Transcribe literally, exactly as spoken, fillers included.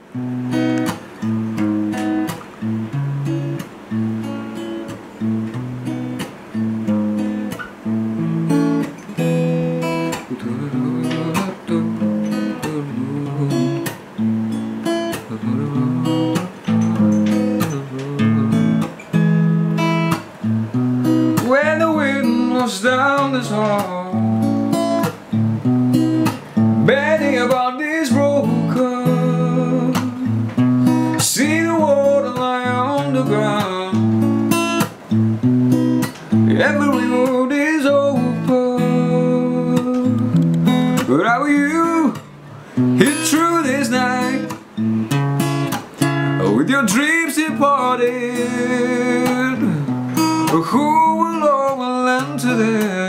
When the wind was down this hall, betting about this broken, see the water lie on the ground, every road is open, but how will you hit through this night, with your dreams departed? Who will all lend to them?